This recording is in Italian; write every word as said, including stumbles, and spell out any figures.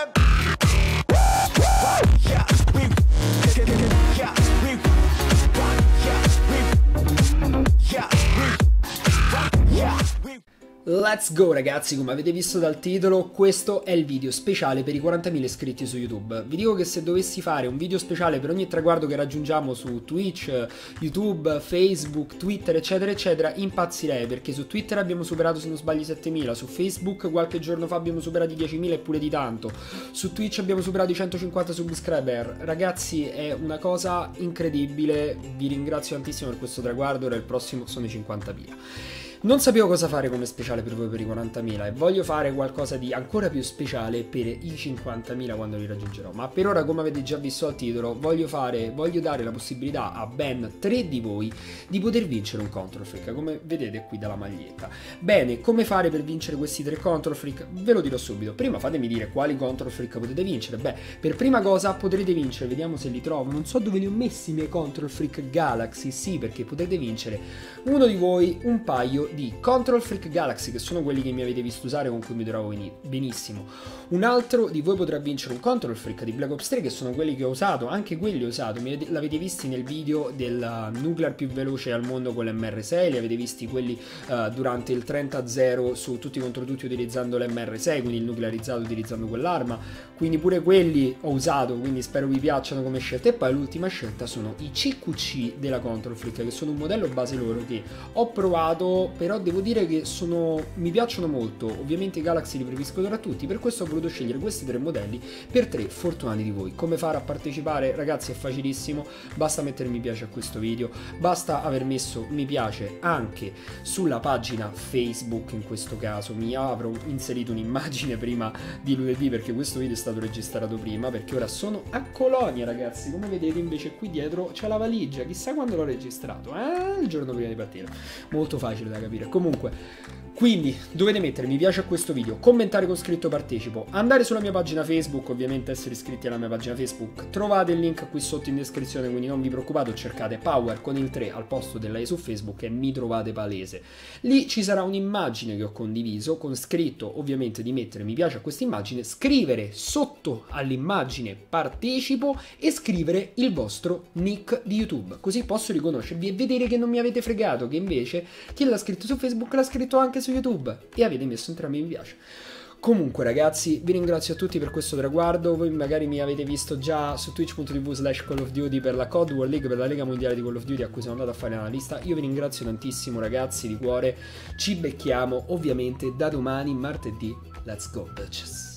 Let's go ragazzi, come avete visto dal titolo, questo è il video speciale per i quarantamila iscritti su YouTube. Vi dico che se dovessi fare un video speciale per ogni traguardo che raggiungiamo su Twitch, YouTube, Facebook, Twitter eccetera eccetera, impazzirei, perché su Twitter abbiamo superato, se non sbaglio, settemila, su Facebook qualche giorno fa abbiamo superato i diecimila e pure di tanto, su Twitch abbiamo superato i centocinquanta subscriber. Ragazzi, è una cosa incredibile, vi ringrazio tantissimo per questo traguardo, ora il prossimo sono i cinquantamila. Non sapevo cosa fare come speciale per voi per i quarantamila e voglio fare qualcosa di ancora più speciale per i cinquantamila quando li raggiungerò, ma per ora, come avete già visto al titolo, voglio fare, voglio dare la possibilità a ben tre di voi di poter vincere un Control Freak, come vedete qui dalla maglietta. Bene, come fare per vincere questi tre Control Freak? Ve lo dirò subito. Prima fatemi dire quali Control Freak potete vincere. Beh, per prima cosa potrete vincere, vediamo se li trovo, non so dove li ho messi i miei Control Freak Galaxy, sì, perché potete vincere uno di voi un paio di Control Freak Galaxy, che sono quelli che mi avete visto usare, con cui mi trovo benissimo. Un altro di voi potrà vincere un Control Freak di Black Ops tre, che sono quelli che ho usato, anche quelli ho usato, l'avete visti nel video del nuclear più veloce al mondo con l'M R sei, li avete visti quelli uh, durante il trenta zero su tutti contro tutti utilizzando l'M R sei, quindi il nuclearizzato utilizzando quell'arma, quindi pure quelli ho usato, quindi spero vi piacciono come scelta. E poi l'ultima scelta sono i C Q C della Control Freak, che sono un modello base loro che ho provato, però devo dire che sono, mi piacciono molto. Ovviamente i Galaxy li preferisco tra tutti, per questo ho voluto scegliere questi tre modelli per tre fortunati di voi. Come fare a partecipare? Ragazzi, è facilissimo, basta mettere mi piace a questo video, basta aver messo mi piace anche sulla pagina Facebook. In questo caso mi avrò inserito un'immagine prima di lunedì, perché questo video è stato registrato prima, perché ora sono a Colonia ragazzi, come vedete. Invece qui dietro c'è la valigia, chissà quando l'ho registrato, eh? Il giorno prima di partire, molto facile da capire. Comunque, quindi dovete mettere mi piace a questo video, commentare con scritto partecipo, andare sulla mia pagina Facebook, ovviamente essere iscritti alla mia pagina Facebook, trovate il link qui sotto in descrizione, quindi non vi preoccupate, cercate Power con il tre al posto della E su Facebook e mi trovate palese. Lì ci sarà un'immagine che ho condiviso con scritto ovviamente di mettere mi piace a questa immagine, scrivere sotto all'immagine partecipo e scrivere il vostro nick di YouTube, così posso riconoscervi e vedere che non mi avete fregato, che invece chi l'ha scritto su Facebook l'ha scritto anche su YouTube e avete messo entrambi mi piace. Comunque ragazzi, vi ringrazio a tutti per questo traguardo. Voi magari mi avete visto già su twitch punto tv slash Call of Duty per la C O D World League, per la Lega Mondiale di Call of Duty, a cui sono andato a fare una lista. Io vi ringrazio tantissimo ragazzi, di cuore. Ci becchiamo ovviamente da domani, martedì. Let's go bitches.